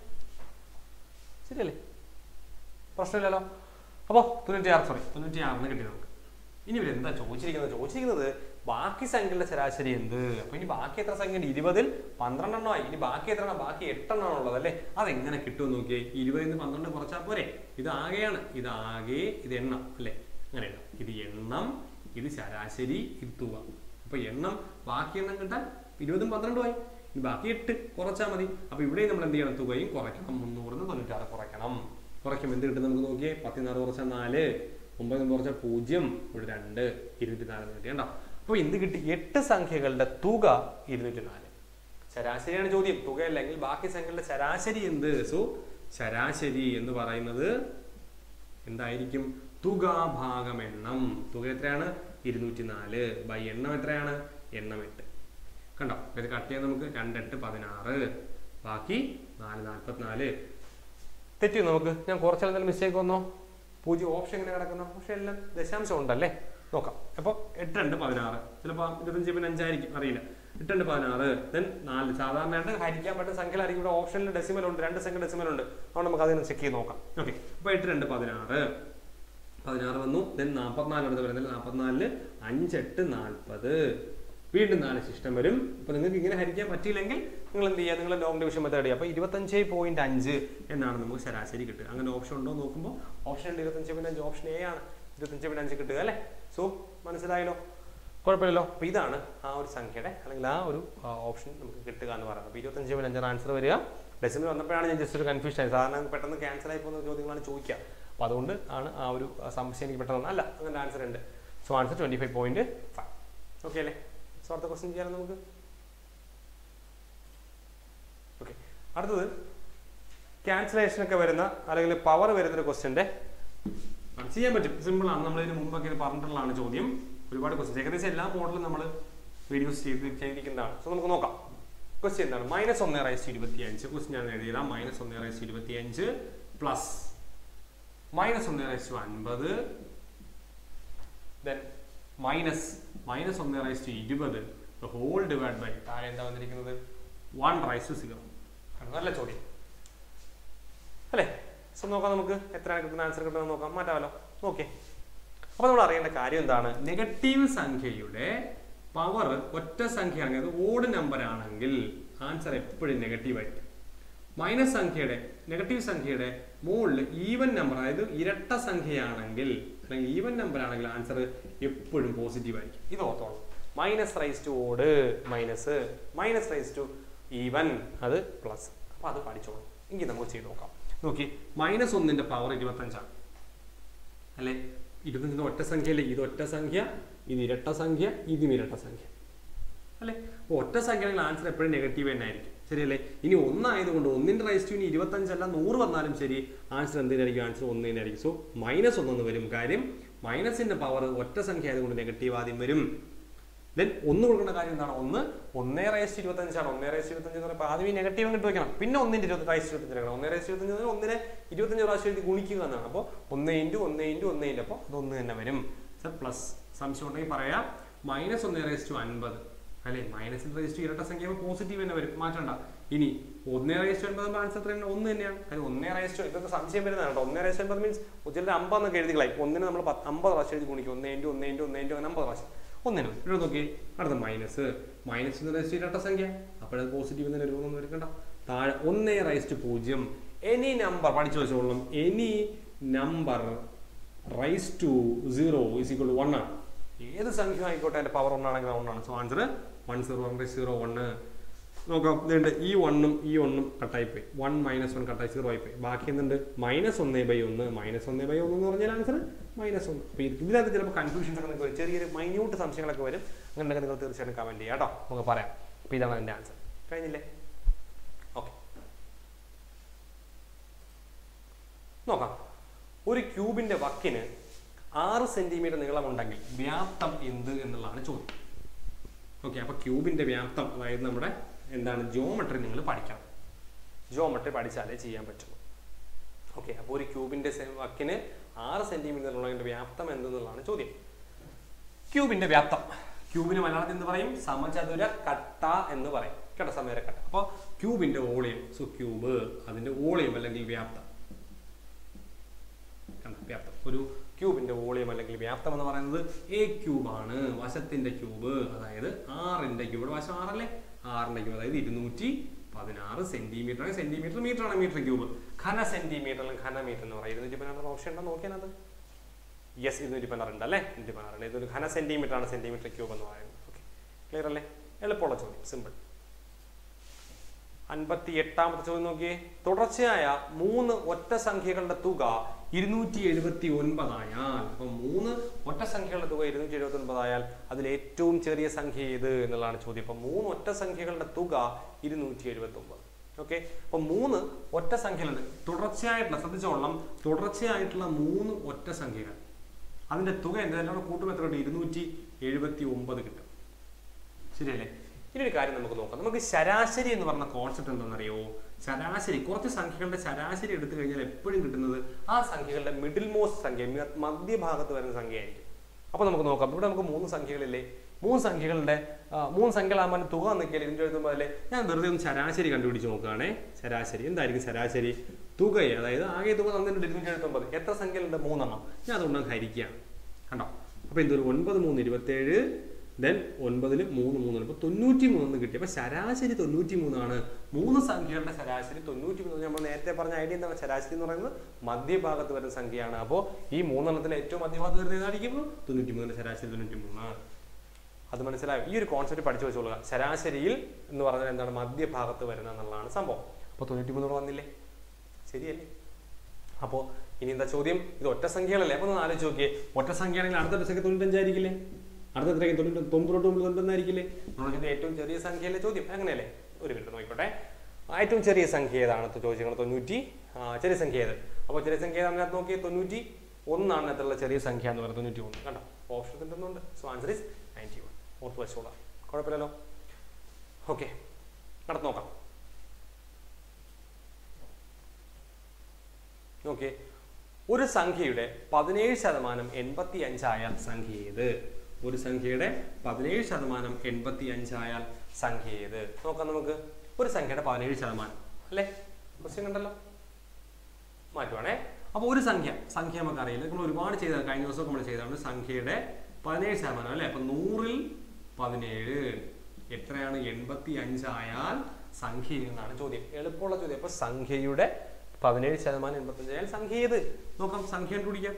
ശരിയല്ലേ? പ്രശ്നമില്ലല്ലോ. അപ്പോൾ തൊണ്ണൂറ്റിയാറ് സോറി തൊണ്ണൂറ്റിയാറിന് കിട്ടി നമുക്ക്. ഇനി ഇവരെന്താ ചോദിച്ചിരിക്കുന്നത്? ചോദിച്ചിരിക്കുന്നത് ബാക്കി സംഖ്യകളുടെ ശരാശരി എന്ത്? അപ്പോൾ ഇനി ബാക്കി എത്ര സംഖ്യ? ഇരുപതിൽ പന്ത്രണ്ടെണ്ണമായി. ഇനി ബാക്കി എത്ര? ബാക്കി എട്ടെണ്ണമാണ് ഉള്ളത് അല്ലേ? അതെങ്ങനെ കിട്ടുമെന്ന് നോക്കിയേ. ഇരുപതിൽ നിന്ന് പന്ത്രണ്ട് കുറച്ചാൽ പോരെ? ഇത് ആകെയാണ്. ഇത് ആകെ, ഇത് എണ്ണം അല്ലേ? അങ്ങനെയാണ്. ഇത് എണ്ണം, ഇത് ശരാശരി, ഇത് തുക. അപ്പോൾ എണ്ണം ബാക്കി എണ്ണം കിട്ടാൻ ഇരുപതും പന്ത്രണ്ടുമായി. ഇനി ബാക്കി എട്ട് കുറച്ചാൽ മതി. അപ്പോൾ ഇവിടെ നമ്മൾ എന്ത് ചെയ്യണം? തുകയും കുറയ്ക്കണം. മുന്നൂറിന് തൊണ്ണൂറ്റാറ് കുറയ്ക്കണം. കുറയ്ക്കും എന്ത് കിട്ടും നമുക്ക് നോക്കിയേ. പത്തിനാറ് കുറച്ചാൽ നാല്, ഒമ്പത് കുറച്ചാൽ പൂജ്യം, ഇവിടെ രണ്ട്, ഇരുന്നൂറ്റി നാല് കിട്ടി. കണ്ടോ? അപ്പോൾ എന്ത് കിട്ടി? എട്ട് സംഖ്യകളുടെ തുക ഇരുന്നൂറ്റി നാല്. ശരാശരിയാണ് ചോദ്യം, തുകയല്ലെങ്കിൽ ബാക്കി സംഖ്യകളുടെ ശരാശരി എന്ത്? സോ ശരാശരി എന്ന് പറയുന്നത് എന്തായിരിക്കും? തുക ഭാഗം എണ്ണം. തുക എത്രയാണ്? ഇരുന്നൂറ്റി നാല് ബൈ എണ്ണം എത്രയാണ്? എണ്ണം എട്ട്. കണ്ടോ? ഇത് കട്ട് ചെയ്യാൻ നമുക്ക് രണ്ടെട്ട് പതിനാറ്, ബാക്കി നാല് നാൽപ്പത്തിനാല്. തെറ്റി നമുക്ക്. ഞാൻ കുറച്ചെല്ലാം മിസ്റ്റേക്ക് വന്നോ? പൂജ്യം ഓപ്ഷൻ എങ്ങനെ കിടക്കുന്ന? പക്ഷെ എല്ലാം ദശാംശം ഉണ്ടല്ലേ? നോക്കാം. അപ്പോൾ എട്ട് രണ്ട് പതിനാറ്, ചിലപ്പോൾ ഇരുപത്തഞ്ച് പിന്നെ അഞ്ചായിരിക്കും, അറിയില്ല. എട്ട് രണ്ട് പതിനാറ്, ദെൻ നാല്. സാധാരണയായിട്ട് ഹരിക്കാൻ പറ്റുന്ന സംഖ്യയിലായിരിക്കും. ഇവിടെ ഓപ്ഷനിൽ ഡെസിമൽ ഉണ്ട്, രണ്ട് സംഖ്യ ഡെസിമൽ ഉണ്ട്. അതുകൊണ്ട് നമുക്ക് അതിന് ചെക്ക് ചെയ്ത് നോക്കാം. ഓക്കെ, അപ്പോൾ എട്ട് രണ്ട് പതിനാറ്, പതിനാറ് വന്നു. ദെൻ നാൽപ്പത്തിനാല് എടുത്ത് വരുന്നില്ല. നാൽപ്പത്തിനാലില് അഞ്ചെട്ട് നാൽപ്പത്, വീണ്ടും നാല് ശിഷ്ടം വരും. അപ്പോൾ നിങ്ങൾക്ക് ഇങ്ങനെ ഹരിക്കാൻ പറ്റിയില്ലെങ്കിൽ നിങ്ങൾ എന്ത് ചെയ്യുക? നിങ്ങൾ ലോങ് ഡിവിഷൻ മെത്തേഡ് ചെയ്യുക. അപ്പോൾ ഇരുപത്തഞ്ച് പോയിന്റ് അഞ്ച് എന്നാണ് നമുക്ക് ശരാശരി കിട്ടുക. അങ്ങനെ ഓപ്ഷൻ ഉണ്ടോ നോക്കുമ്പോൾ ഓപ്ഷൻ ഉണ്ട്. ഇരുപത്തഞ്ച് പോയിന്റ് അഞ്ച് ഓപ്ഷൻ എ ആണ്. ഇരുപത്തഞ്ച് പോയിന്റ് അഞ്ച് കിട്ടുക അല്ലേ? സോ മനസ്സിലായല്ലോ, കുഴപ്പമില്ലല്ലോ. അപ്പോൾ ഇതാണ് ആ ഒരു സംഖ്യയുടെ അല്ലെങ്കിൽ ആ ഒരു ഓപ്ഷൻ നമുക്ക് കിട്ടുക എന്ന് പറയുന്നത്. അപ്പോൾ ഇരുപത്തഞ്ച് പോയിന്റ് അഞ്ചാണ് ആൻസർ വരിക. ഡെസിമൽ വന്നപ്പോഴാണ് ഞാൻ ജസ്റ്റ് ഒരു കൺഫ്യൂഷൻ ആയി. സാധാരണ പെട്ടെന്ന് ക്യാൻസൽ ആയി പോകുന്ന ചോദ്യങ്ങളാണ് ചോദിക്കുക. അപ്പോൾ അതുകൊണ്ട് ആണ് ആ ഒരു സംശയം എനിക്ക് പെട്ടെന്ന് അല്ല അങ്ങനെ ആൻസർ ഉണ്ട്. So answer twenty five point five. Okay അല്ലേ? സോ അടുത്ത ക്വസ്റ്റ്യൻ ചെയ്യാൻ നമുക്ക്. ഓക്കെ, അടുത്തത് ക്യാൻസലേഷൻ ഒക്കെ വരുന്ന അല്ലെങ്കിൽ പവർ വരുന്നൊരു ക്വസ്റ്റ്യൻ്റെ ചെയ്യാൻ പറ്റും. സിമ്പിളാണ്. നമ്മളിതിന് മുമ്പൊക്കെ പറഞ്ഞിട്ടുള്ളതാണ് ചോദ്യം. ഒരുപാട് ക്വസ്റ്റ്യൻസ് ഏകദേശം എല്ലാ മോഡലും നമ്മൾ വീഡിയോസ് ചെയ്ത് ചെയ്തിരിക്കുന്നതാണ്. സോ നമുക്ക് നോക്കാം. ക്വസ്റ്റ്യൻ എന്താണ്? മൈനസ് ഒന്ന് റൈസ് ഇരുപത്തി അഞ്ച്. ക്വസ്റ്റ്യൻ ഞാൻ എഴുതിയതാ. മൈനസ് ഒന്ന് റൈസ് ഇരുപത്തി അഞ്ച് പ്ലസ് മൈനസ് ഒന്ന് റൈസ് അൻപത്, ദെൻ മൈനസ് മൈനസ് ഒന്ന് റൈസ് ഇരുപത് ഹോൾ ഡിവൈഡ് ബൈ താഴെ എന്താ വന്നിരിക്കുന്നത്? One raise zero. നല്ല ചോദ്യം അല്ലേ? സോ നോക്കാം നമുക്ക് എത്രയാണ് കിട്ടുന്ന ആൻസർ കിട്ടുന്നത് നോക്കാം. മാറ്റാമല്ലോ. ഓക്കെ, അപ്പൊ നമ്മൾ അറിയേണ്ട കാര്യം എന്താണ്? നെഗറ്റീവ് സംഖ്യയുടെ പവർ ഒറ്റ സംഖ്യയാണെങ്കിൽ അത് ഓഡ് നമ്പർ ആണെങ്കിൽ ആൻസർ എപ്പോഴും നെഗറ്റീവ് ആയിരിക്കും. മൈനസ് സംഖ്യയുടെ നെഗറ്റീവ് സംഖ്യയുടെ മുകളിൽ ഈവൻ നമ്പർ അതായത് ഇരട്ട സംഖ്യയാണെങ്കിൽ അല്ലെങ്കിൽ ഈവൻ നമ്പർ ആണെങ്കിൽ ആൻസർ എപ്പോഴും പോസിറ്റീവ് ആയിരിക്കും. ഇത് ഓർത്തോളൂ. Minus raise to odd minus, minus raise to even അത് പ്ലസ്. അപ്പൊ അത് പഠിച്ചോളൂ. എങ്കിൽ നമുക്ക് ചെയ്ത് നോക്കാം. നോക്കി, മൈനസ് ഒന്നിന്റെ പവർ ഇരുപത്തഞ്ചാണ് അല്ലെ? ഇരുപത്തഞ്ചിന്റെ ഒറ്റ സംഖ്യയല്ലേ? ഇത് ഒറ്റ സംഖ്യ, ഇത് ഇരട്ട സംഖ്യ, ഇതും ഇരട്ട സംഖ്യ അല്ലെ? അപ്പോൾ ഒറ്റ സംഖ്യയാണെങ്കിൽ ആൻസർ എപ്പോഴും നെഗറ്റീവ് തന്നെ ആയിരിക്കും. ശരിയല്ലേ? ഇനി ഒന്നായതുകൊണ്ട് ഒന്നിന്റെ റൈസ് ടു ഇനി ഇരുപത്തഞ്ചല്ല നൂറ് വന്നാലും ശരി ആൻസർ എന്തിനായിരിക്കും? ആൻസർ ഒന്നിനായിരിക്കും. സോ മൈനസ് ഒന്നെന്ന് വരും. കാര്യം മൈനസിന്റെ പവർ ഒറ്റ സംഖ്യ ആയതുകൊണ്ട് നെഗറ്റീവ് ആദ്യം വരും. ദെൻ ഒന്ന് കൊടുക്കേണ്ട കാര്യം എന്താണ്? ഒന്ന് ഒന്നേ റൈസ് ഇരുപത്തഞ്ചാണ്. ഒന്നേ റൈസ് ഇരുപത്തഞ്ച് എന്ന് പറയുമ്പോൾ ആദ്യം ഈ നെഗറ്റീവ് ഇട്ട് വെക്കണം. പിന്നെ ഒന്നിന്റെ ഇരുപത്തി റൈസ് ഇരുപത്തഞ്ച് എടുക്കണം. ഒന്നേ റൈസ് ഇരുപത്തഞ്ച് ഒന്നിനെ ഇരുപത്തഞ്ച് പ്രാവശ്യം എഴുതി ഗുണിക്കുക എന്നാണ്. അപ്പോൾ ഒന്ന് ഇൻറ്റു ഒന്ന് ഇൻറ്റു ഒന്ന് ഇൻറ്റു അപ്പോൾ അത് ഒന്ന് തന്നെ വരും. സർ പ്ലസ് സംശയം ഉണ്ടെങ്കിൽ പറയാം. മൈനസ് ഒന്നേ റൈസ് ടു അൻപത് അല്ലെ? മൈനസിന്റെ റൈസ് ടു ഇരട്ട സംഖ്യ പോസിറ്റീവ് തന്നെ വരും, മാറ്റണ്ട. ഇനി ഒന്നേ റൈസ് ടു അൻപത് ആൻസർ എത്രയാണ്? ഒന്ന് തന്നെയാണ്. കാര്യം ഒന്നേ റൈസ് ടു ഇതൊക്കെ സംശയം വരുന്നതാണ് കേട്ടോ. ഒന്നേ റൈസ് ടു അൻപത് മീൻസ് ചിലർ അമ്പതെന്നൊക്കെ എഴുതി കളയും. ഒന്നിന് നമ്മൾ അമ്പത് പ്രാവശ്യം എഴുതി ഗുണിക്കും. ഒന്ന് ഇൻറ്റു ഒന്ന് ഇൻറ്റു ഒന്ന് ഇൻറ്റു അങ്ങനെ അമ്പത് പ്രാവശ്യം ഒന്നിനും. ഇവിടെ നോക്കി അടുത്ത മൈനസ് മൈനസ് റൈസ് ടു ഇരട്ട സംഖ്യ, അപ്പോഴത് പോസിറ്റീവ് തന്നെ വരുമോന്ന് എടുക്കണ്ട. താഴെ ഒന്നേ റൈസ് ടു പൂജ്യം. എനി നമ്പർ പഠിച്ചു വെച്ചോളണം. Any number raise to zero is equal to one ആണ്. ഏത് സംഖ്യ ആയിക്കോട്ടെ അതിന്റെ പവർ ഒന്നാണെങ്കിൽ ഒന്നാണ്. So answer one zero one raise zero one. നോക്കാം, ഇതുണ്ട് ഈ വണ്ണും ഈ ഒന്നും കട്ടായിപ്പോയി. വൺ മൈനസ് വൺ കട്ടായി സീറോ ആയിപ്പോയി. ബാക്കി എന്തുണ്ട്? മൈനസ് ഒന്നേ ബൈ ഒന്ന്. മൈനസ് ഒന്നേ ബൈ ഒന്ന് എന്ന് പറഞ്ഞാൽ ആൻസർ മൈനസ് ഒന്ന്. അപ്പോൾ ഇതിനകത്ത് ചിലപ്പോൾ കൺഫ്യൂഷൻസ് ഒക്കെ നിങ്ങൾക്ക് ചെറിയൊരു മൈന്യൂട്ട് സംശയങ്ങളൊക്കെ വരും. അങ്ങനെയൊക്കെ നിങ്ങൾ തീർച്ചയായിട്ടും കമന്റ് ചെയ്യാം കേട്ടോ. നമുക്ക് പറയാം. അപ്പോൾ ഇതാണ് എൻ്റെ ആൻസർ. കഴിഞ്ഞില്ലേ? ഓക്കെ, നോക്കാം. ഒരു ക്യൂബിന്റെ വക്കിന് ആറ് സെന്റിമീറ്റർ നീളമുണ്ടെങ്കിൽ വ്യാപ്തം എന്ത് എന്നുള്ളതാണ് ചോദ്യം. ഓക്കെ, അപ്പോൾ ക്യൂബിന്റെ വ്യാപ്തം അതായത് നമ്മുടെ എന്താണ് ജിയോമെട്രി നിങ്ങൾ പഠിക്കണം. ജിയോമെട്രി പഠിച്ചാലേ ചെയ്യാൻ പറ്റുള്ളൂ. ഓക്കെ, അപ്പോൾ ഒരു ക്യൂബിന്റെ വക്കിന് ആറ് സെന്റിമീറ്റർ ഉള്ളതിന്റെ വ്യാപ്തം എന്തെന്നുള്ളതാണ് ചോദ്യം. ക്യൂബിന്റെ വ്യാപ്തം, ക്യൂബിന് മലയാളത്തിൽ എന്ന് പറയും സമചതുര കട്ട എന്ന് പറയും കേട്ടോ, സമചതുര കട്ട. അപ്പോൾ ക്യൂബിന്റെ വോളിയം, സോ ക്യൂബ് അതിന്റെ വോളിയം അല്ലെങ്കിൽ വ്യാപ്തം. വ്യാപ്തം ഒരു ക്യൂബിന്റെ വോളിയം അല്ലെങ്കിൽ വ്യാപ്തം എന്ന് പറയുന്നത് എ ക്യൂബാണ്. വശത്തിന്റെ ക്യൂബ് അതായത് ആറിന്റെ ക്യൂബ്. ഇവിടെ വശം ആറല്ലേ? ആറിന്റെ ക്യൂബ് അതായത് ഇരുന്നൂറ്റി പതിനാറ് സെന്റിമീറ്റർ ആണ്. സെന്റിമീറ്റർ മീറ്റർ ആണ് മീറ്റർ ക്യൂബ്. ഘന സെന്റിമീറ്റർ അല്ലെങ്കിൽ ഘന മീറ്റർ എന്ന് പറയും. ഇരുന്നൂറ്റി പതിനാറ് ഓപ്ഷൻ ഉണ്ടോ നോക്കിയാൽ? യെസ്, ഇരുന്നൂറ്റി പതിനാറ് ഉണ്ട് അല്ലേ? ഇരുന്നൂറ്റി പതിനാറ്. ഇതൊരു ഘന സെന്റിമീറ്റർ ആണ് സെന്റിമീറ്റർ ക്യൂബ് എന്ന് പറയുന്നത്. ഓക്കെ, ക്ലിയർ അല്ലേ? എളുപ്പമുള്ള ചോദ്യം, സിമ്പിൾ. അൻപത്തി എട്ടാമത്തെ ചോദ്യം നോക്കിയേ. തുടർച്ചയായ മൂന്ന് ഒറ്റ സംഖ്യകളുടെ തുക ഇരുന്നൂറ്റി എഴുപത്തി ഒൻപതായാൽ, അപ്പൊ മൂന്ന് ഒറ്റ സംഖ്യകളുടെ തുക ഇരുന്നൂറ്റി എഴുപത്തി ഒൻപതായാൽ അതിൽ ഏറ്റവും ചെറിയ സംഖ്യ ഏത് എന്നുള്ളതാണ് ചോദ്യം. അപ്പൊ മൂന്ന് ഒറ്റ സംഖ്യകളുടെ തുക ഇരുന്നൂറ്റി എഴുപത്തി ഒമ്പത്. ഓക്കെ, അപ്പൊ മൂന്ന് ഒറ്റ സംഖ്യകളുണ്ട് തുടർച്ചയായിട്ടുള്ള, ശ്രദ്ധിച്ചോളണം, തുടർച്ചയായിട്ടുള്ള മൂന്ന് ഒറ്റ സംഖ്യകൾ അതിന്റെ തുക എന്തായാലും കൂട്ടും എത്ര കിട്ടും? ഇരുന്നൂറ്റി എഴുപത്തി ഒമ്പത് കിട്ടും. ശരിയല്ലേ? ഇനി ഒരു കാര്യം നമുക്ക് നോക്കാം. നമുക്ക് ശരാശരി എന്ന് പറഞ്ഞ കോൺസെപ്റ്റ് എന്താണെന്നറിയോ? ശരാശരി, കുറച്ച് സംഖ്യകളുടെ ശരാശരി എടുത്തു കഴിഞ്ഞാൽ എപ്പോഴും കിട്ടുന്നത് ആ സംഖ്യകളുടെ മിഡിൽ മോസ്റ്റ് സംഖ്യ, മധ്യഭാഗത്ത് വരുന്ന സംഖ്യയായിരിക്കും. അപ്പൊ നമുക്ക് നോക്കാം. ഇവിടെ നമുക്ക് മൂന്ന് സംഖ്യകളില്ലേ? മൂന്ന് സംഖ്യകളുടെ മൂന്ന് സംഖ്യകളാകുമ്പോൾ തുക നിൽക്കില്ല ഇരുന്നൂറ്റി എഴുതുമ്പോൾ അല്ലേ? ഞാൻ വെറുതെ ഒന്ന് ശരാശരി കണ്ടുപിടിച്ച് നോക്കുകയാണേ. ശരാശരി എന്തായിരിക്കും? ശരാശരി തുകയെ, അതായത് ആകെ തുക തന്നിട്ടുണ്ട് ഇരുന്നൂറ്റി എഴുപത്തി ഒമ്പത്. എത്ര സംഖ്യകളുണ്ട്? മൂന്നെണ്ണം. ഞാൻ അതുകൊണ്ട് ഹരിക്കുകയാണ്. കണ്ടോ? അപ്പൊ എന്തൊരു ഒൻപത് മൂന്ന് ഇരുപത്തേഴ്, ദെൻ ഒൻപതിൽ മൂന്ന് മൂന്ന്, അപ്പോൾ തൊണ്ണൂറ്റി മൂന്ന് കിട്ടി. അപ്പോൾ ശരാശരി തൊണ്ണൂറ്റി മൂന്നാണ്. മൂന്ന് സംഖ്യകളുടെ ശരാശരി തൊണ്ണൂറ്റി മൂന്ന്. നമ്മൾ നേരത്തെ പറഞ്ഞ ഐഡിയ എന്താണ്? ശരാശരി എന്ന് പറയുന്നത് മധ്യഭാഗത്ത് വരുന്ന സംഖ്യയാണ്. അപ്പോൾ ഈ മൂന്നെണ്ണത്തിൽ ഏറ്റവും മധ്യഭാഗത്ത് വരുന്ന ഏതായിരിക്കും? തൊണ്ണൂറ്റി മൂന്നിന്റെ ശരാശരി തൊണ്ണൂറ്റി മൂന്ന്. അത് മനസ്സിലായോ? ഈ ഒരു കോൺസെപ്റ്റ് പഠിച്ചു വെച്ചോളുക. ശരാശരിയിൽ എന്ന് പറഞ്ഞാൽ എന്താണ്? മധ്യഭാഗത്ത് വരുന്ന എന്നുള്ളതാണ് സംഭവം. അപ്പോൾ തൊണ്ണൂറ്റി മൂന്നോട് വന്നില്ലേ? ശരിയല്ലേ? അപ്പോൾ ഇനി എന്താ ചോദ്യം? ഇത് ഒറ്റ സംഖ്യകളല്ലേ? അപ്പോൾ ഒന്ന് ആലോചിച്ച് നോക്കിയേ. ഒറ്റ സംഖ്യയാണെങ്കിൽ അടുത്ത സംഖ്യ തൊണ്ണൂറ്റഞ്ചായിരിക്കില്ലേ? അടുത്ത എത്രയും തൊണ്ണൂറ്റി തൊണ്ണൂറ് തൊണ്ണൂറ്റൊന്നായിരിക്കില്ലേ? നമ്മുടെ ഏറ്റവും ചെറിയ സംഖ്യയിലെ ചോദ്യം അങ്ങനെയല്ലേ? ഒരു മിനിറ്റ് നോക്കിക്കോട്ടെ. ഏറ്റവും ചെറിയ സംഖ്യ ഏതാണ് ചോദിച്ചത്? തൊണ്ണൂറ്റി ചെറിയ സംഖ്യ ഏത്? അപ്പോൾ ചെറിയ സംഖ്യ ഏതാണെന്ന് നോക്കി. തൊണ്ണൂറ്റി ഒന്നാണ് എത്രയുള്ള ചെറിയ സംഖ്യ എന്ന് പറയുന്നത്? തൊണ്ണൂറ്റി ഒന്ന്. കണ്ടോ? ഓപ്ഷൻ എന്തെന്നുണ്ട്? So answer is ninety one. ഓർത്ത് വെച്ചോളാം, കുഴപ്പമില്ലല്ലോ. ഓക്കെ, നടന്നു നോക്കാം. ഓക്കെ, ഒരു സംഖ്യയുടെ പതിനേഴ് ശതമാനം എൺപത്തി അഞ്ചായാൽ സംഖ്യ ഏത്? ഒരു സംഖ്യയുടെ പതിനേഴ് ശതമാനം എൺപത്തി അഞ്ചായാൽ സംഖ്യ ഏത്? നോക്കാം നമുക്ക്. ഒരു സംഖ്യയുടെ പതിനേഴ് ശതമാനം അല്ലേ, ക്വസ്റ്റ്യൻ കണ്ടല്ലോ. മാറ്റുവാണേ. അപ്പോൾ ഒരു സംഖ്യ സംഖ്യ നമുക്ക് അറിയില്ല, നമ്മൾ ഒരുപാട് ചെയ്ത കഴിഞ്ഞ ദിവസം നമ്മൾ ചെയ്തതാണ്. സംഖ്യയുടെ പതിനേഴ് ശതമാനം അല്ലേ, അപ്പൊ നൂറിൽ പതിനേഴ് എത്രയാണ്? എൺപത്തി അഞ്ചായാൽ സംഖ്യ എന്നാണ് ചോദ്യം. എളുപ്പമുള്ള ചോദ്യം. അപ്പൊ സംഖ്യയുടെ പതിനേഴ് ശതമാനം എൺപത്തി അഞ്ചായാൽ സംഖ്യ ഏത്? നോക്കാം, സംഖ്യ കണ്ടുപിടിക്കാം.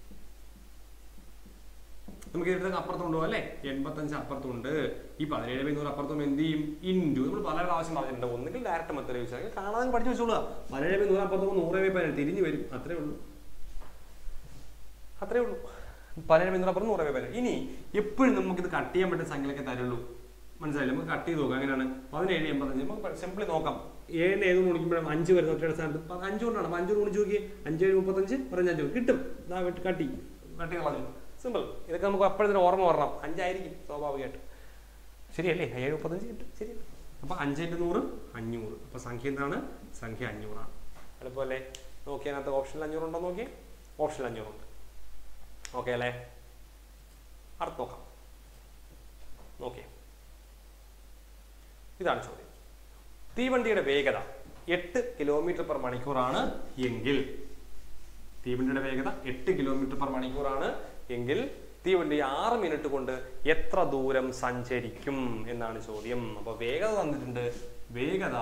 നമുക്ക് ഇതിനകത്ത് അപ്പുറത്തുണ്ടോ അല്ലേ, എൺപത്തഞ്ച് അപ്പുറത്തുണ്ട്, ഈ പതിനേഴ് ബൈ നൂറ് അപ്പുറത്തും എന്ത് ചെയ്യും? ഇൻറ്റു. നമ്മൾ പല പ്രാവശ്യം പറഞ്ഞിട്ടുണ്ട്, ഒന്നുകിൽ ഡയറക്റ്റ് മെത്തേഡ് യൂസ് ആക്കി കാണാൻ പഠിച്ചു വെച്ചോളുക. പതിനേഴ് ബൈ നൂറ് അപ്പുറത്തും നൂറ് ബൈ പതിനേഴ് തിരിഞ്ഞു വരും, അത്രേ ഉള്ളൂ, അത്രേ ഉള്ളൂ. പതിനേഴ് ബൈ നൂറ് അപ്പുറം നൂറ് ബൈ പതിനേഴ്. ഇനി എപ്പോഴും നമുക്കിത് കട്ട് ചെയ്യാൻ പറ്റുന്ന സംഖ്യകളൊക്കെ തരുള്ളൂ, മനസ്സിലായില്ല? നമുക്ക് കട്ട് ചെയ്ത് നോക്കാം. അങ്ങനെയാണ് പതിനേഴ് എൺപത്തഞ്ച്. നമുക്ക് സിമ്പിളി നോക്കാം. ഏഴിന് ഏത് ഗുണിക്കുമ്പോഴും അഞ്ച് വരുന്ന ഒറ്റയുടെ സ്ഥാനത്ത് അഞ്ച് കൊണ്ടാണ്. അപ്പൊ അഞ്ച് ഗുണിച്ച് നോക്കി, അഞ്ച് ഏഴ് മുപ്പത്തഞ്ച് പറഞ്ഞ അഞ്ച് കിട്ടും. കട്ടി കട്ടി കളഞ്ഞു. സിമ്പിൾ. ഇതൊക്കെ നമുക്ക് അപ്പോഴത്തെ ഓർമ്മ വരണം. അഞ്ചായിരിക്കും സ്വാഭാവികമായിട്ട്, ശരിയല്ലേ? ഏഴ് മുപ്പത്തഞ്ച് കിട്ടും, ശരി. അപ്പൊ അഞ്ചിന്റെ നൂറ് അഞ്ഞൂറ്. അപ്പൊ സംഖ്യ എന്താണ്? സംഖ്യ അഞ്ഞൂറാണ്. അതുപോലെ നോക്കിയതിനകത്ത് ഓപ്ഷനിൽ അഞ്ഞൂറുണ്ടോ നോക്കി. ഓപ്ഷനിൽ അഞ്ഞൂറുണ്ട്. ഓക്കെ അല്ലേ? അടുത്ത് നോക്കാം. നോക്കിയേ, ഇതാണ് ചോദ്യം. തീവണ്ടിയുടെ വേഗത എട്ട് കിലോമീറ്റർ പെർ മണിക്കൂറാണ് എങ്കിൽ തീവണ്ടിയുടെ വേഗത എട്ട് കിലോമീറ്റർ പെർ മണിക്കൂറാണ് എങ്കിൽ തീവണ്ടി ആറ് മിനിറ്റ് കൊണ്ട് എത്ര ദൂരം സഞ്ചരിക്കും എന്നാണ് ചോദ്യം. അപ്പൊ വേഗത തന്നിട്ടുണ്ട്. വേഗത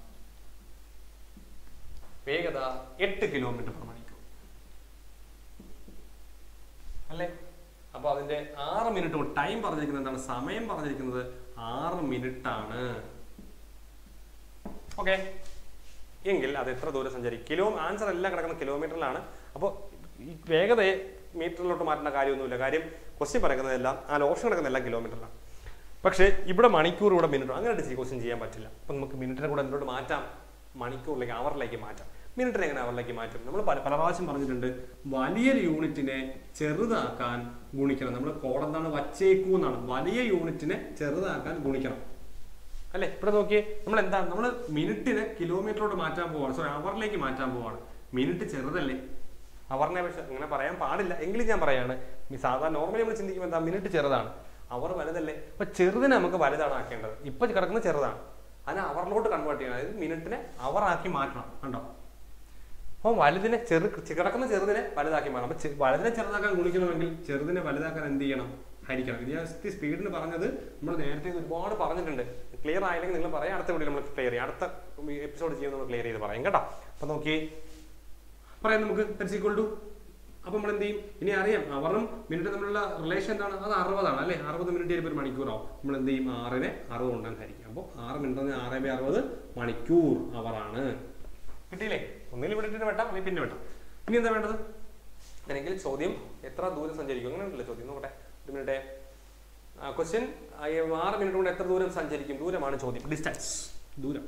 വേഗത എട്ട് കിലോമീറ്റർ പെർ മണിക്കൂർ അല്ലേ. അപ്പൊ അതിന്റെ ആറ് മിനിറ്റ് കൊണ്ട് ടൈം പറഞ്ഞിരിക്കുന്നത് എന്താണ്? സമയം പറഞ്ഞിരിക്കുന്നത് ആറ് മിനിറ്റ് ആണ്. ഓക്കെ, എങ്കിൽ അത് എത്ര ദൂരം സഞ്ചരിക്കും? കിലോ ആൻസർ എല്ലാം കിടക്കുന്ന കിലോമീറ്ററിലാണ്. അപ്പോൾ ഈ വേഗതയെ മീറ്ററിലോട്ട് മാറ്റേണ്ട കാര്യമൊന്നുമില്ല. കാര്യം ക്വസ്റ്റ്യൻ പറയുന്നതെല്ലാം ആ ഓപ്ഷൻ കിടക്കുന്നതെല്ലാം കിലോമീറ്ററിലാണ്. പക്ഷേ ഇവിടെ മണിക്കൂർ, ഇവിടെ മിനിറ്റ്, അങ്ങനെ അടിച്ച് ക്വസ്റ്റ്യൻ ചെയ്യാൻ പറ്റില്ല. അപ്പം നമുക്ക് മിനിറ്റിനെ കൂടെ എന്തിലോട്ട് മാറ്റാം? മണിക്കൂറിലേക്ക്, അവറിലേക്ക് മാറ്റാം. മിനിറ്റിനെ എങ്ങനെ അവറിലേക്ക് മാറ്റും? നമ്മൾ പല പല പ്രാവശ്യം പറഞ്ഞിട്ടുണ്ട്, വലിയൊരു യൂണിറ്റിനെ ചെറുതാക്കാൻ ഗുണിക്കണം. നമ്മൾ കോഡ് എന്താണ്? വച്ചേക്കൂ എന്നാണ്. വലിയ യൂണിറ്റിനെ ചെറുതാക്കാൻ ഗുണിക്കണം അല്ലെ. ഇവിടെ നോക്കിയേ, നമ്മൾ എന്താണ്? നമ്മൾ മിനിറ്റിനെ കിലോമീറ്ററോട് മാറ്റാൻ പോവാണ്, സോറി അവറിലേക്ക് മാറ്റാൻ പോവാണ്. മിനിറ്റ് ചെറുതല്ലേ, അവറിനെ പക്ഷെ അങ്ങനെ പറയാൻ പാടില്ല. എങ്കിലും ഞാൻ പറയാണ്, സാധാരണ നോർമലി നമ്മൾ ചിന്തിക്കുമ്പോൾ എന്താ? മിനിറ്റ് ചെറുതാണ്, അവർ വലുതല്ലേ. അപ്പൊ ചെറുതിനെ നമുക്ക് വലുതാണ് ആക്കേണ്ടത്. ഇപ്പൊ കിടക്കുന്നത് ചെറുതാണ്, അതിനെ അവറിലോട്ട് കൺവേർട്ട് ചെയ്യണം. അതായത് മിനിറ്റിനെ അവറാക്കി മാറ്റണം. കണ്ടോ? അപ്പൊ വലുതിനെ ചെറു കിടക്കുന്ന ചെറുതിനെ വലുതാക്കി മാറ്റണം. അപ്പൊ വലുതിനെ ചെറുതാക്കാൻ ഗുണിക്കണമെങ്കിൽ ചെറുതിനെ വലുതാക്കാൻ എന്ത് ചെയ്യണം? ഹരിക്കണം. ഇത് ഞാൻ സ്പീഡിന് പറഞ്ഞത് നമ്മൾ നേരത്തെ ഒരുപാട് പറഞ്ഞിട്ടുണ്ട്. ക്ലിയർ ആയില്ലെങ്കിൽ നിങ്ങൾ പറയാം, അടുത്ത വീഡിയോ നമ്മൾ ക്ലിയർ ചെയ്യാം. അടുത്ത എപ്പിസോഡ് ചെയ്യുമ്പോൾ നമ്മൾ ക്ലിയർ ചെയ്ത് പറയാം കേട്ടോ. അപ്പൊ നോക്കി പറയാം നമുക്ക് ദാറ്റ്സ് ഈക്വൽ ടു. അപ്പൊ നമ്മൾ എന്ത് ചെയ്യും? ഇനി അറിയാം അവറും മിനിറ്റ് തമ്മിലുള്ള റിലേഷൻ എന്താണ്? അത് അറുപതാണ് അല്ലെ. അറുപത് മിനിറ്റ് ചെയ്യുമ്പോൾ ഒരു മണിക്കൂറാവും. നമ്മൾ എന്ത് ചെയ്യും? ആറിനെ അറുപത് കൊണ്ടാണ് ഹരിക്കും. അപ്പോൾ ആറ് മിനിറ്റ് ആറ് ബൈ അറുപത് മണിക്കൂർ അവറാണ്. കിട്ടിയില്ലേ? ഒന്നിൽ ഇവിടെ ഇട്ടിട്ട് വെട്ടാം, അല്ലെങ്കിൽ പിന്നെ വെട്ടാം. ഇനി എന്താ വേണ്ടത്? അല്ലെങ്കിൽ ചോദ്യം എത്ര ദൂരം സഞ്ചരിക്കും? അങ്ങനെ ഉണ്ടല്ലോ ചോദ്യം. നോക്കട്ടെ ഒരു മിനിറ്റ്. ക്വസ്റ്റ്യൻ ആറ് മിനിറ്റ് കൊണ്ട് എത്ര ദൂരം സഞ്ചരിക്കും? ദൂരമാണ് ചോദ്യം. ഡിസ്റ്റൻസ്, ദൂരം.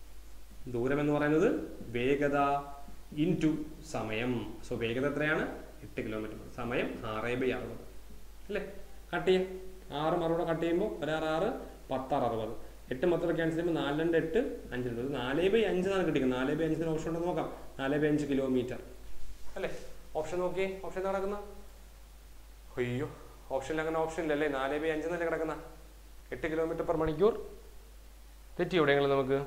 ദൂരം എന്ന് പറയുന്നത് വേഗത ഇൻറ്റു സമയം. സോ വേഗത എത്രയാണ്? എട്ട് കിലോമീറ്റർ. സമയം ആറ് ബൈ അറുപത് അല്ലേ. കട്ട് ചെയ്യാം. ആറും അറുപത് കട്ട് ചെയ്യുമ്പോൾ ഒരാറ് ആറ് പത്താറ് അറുപത്. എട്ട് മൊത്തം ക്യാൻസൽ ചെയ്യുമ്പോൾ നാല് രണ്ട് എട്ട് അഞ്ച് രണ്ട് നാല് ബൈ അഞ്ചാണ് കിട്ടിയത്. നാല് ബൈ അഞ്ചിന് ഓപ്ഷൻ ഉണ്ടെന്ന് നോക്കാം. നാല് ബൈ അഞ്ച് കിലോമീറ്റർ അല്ലേ. ഓപ്ഷൻ നോക്കിയേ, ഓപ്ഷൻ നടക്കുന്ന അയ്യോ ഓപ്ഷനിൽ അങ്ങനെ ഓപ്ഷൻ ഇല്ലല്ലേ. നാല് ബൈ അഞ്ച് തന്നെ കിടക്കുന്ന എട്ട് കിലോമീറ്റർ പെർ മണിക്കൂർ. തെറ്റി എവിടെയെങ്കിലും നമുക്ക്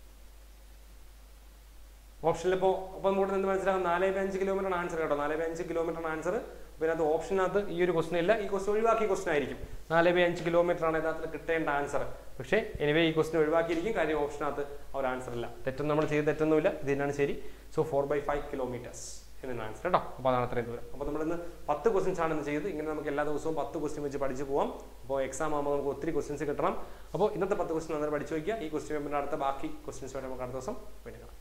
ഓപ്ഷനിൽ ഇപ്പോൾ അപ്പം കൂടെ നിന്ന് മനസ്സിലാകും നാല് ബൈ അഞ്ച് കിലോമീറ്റർ ആൻസർ കേട്ടോ. നാല് ബൈ അഞ്ച് കിലോമീറ്റർ ആൻസർ. പിന്നെ അത് ഓപ്ഷനകത്ത് ഈ ഒരു ക്വസ്റ്റൻ ഇല്ല. ഈ ക്വസ്റ്റൻ ഒഴിവാക്കിയ ക്വസ്റ്റൻ ആയിരിക്കും. നാല് ബൈ അഞ്ച് കിലോമീറ്റർ ആണ് യഥാർത്ഥത്തിൽ കിട്ടേണ്ട ആൻസർ. പക്ഷേ എനിവേ ഈ ക്വസ്റ്റൻ ഒഴിവാക്കിയിരിക്കും. കാര്യം ഓപ്ഷനകത്ത് ആ ഒരു ആൻസർ ഇല്ല. തെറ്റൊന്നും നമ്മൾ ചെയ്ത് തെറ്റൊന്നുമില്ല. ഇത് തന്നെയാണ് ശരി. So four by five kilometres എന്നാണ് ആൻസർ കേട്ടോ. അപ്പോൾ അതാണ് അത്രയും ദൂരം. അപ്പോൾ നമ്മളിന്ന് പത്ത് ക്വസ്റ്റൻസ് ആണ് ഇന്ന് ചെയ്ത്. ഇങ്ങനെ നമുക്ക് എല്ലാ ദിവസവും പത്ത് ക്വസ്റ്റ്യൻ വെച്ച് പഠിച്ച് പോകാം. അപ്പോൾ എക്സാം ആകുമ്പോൾ നമുക്ക് ഒത്തിരി ക്വസ്റ്റൻസ് കിട്ടണം. അപ്പോൾ ഇന്നത്തെ പത്ത് ക്വസ്റ്റൻ അന്നേരം പഠിച്ചു വയ്ക്കുക. ഈ ക്വസ്റ്റ്യൻ പേപ്പറിൻ്റെ അടുത്ത ബാക്കി ക്വസ്റ്റൻസ് വേണ്ടി നമുക്ക് അടുത്ത ദിവസം വേണ്ടി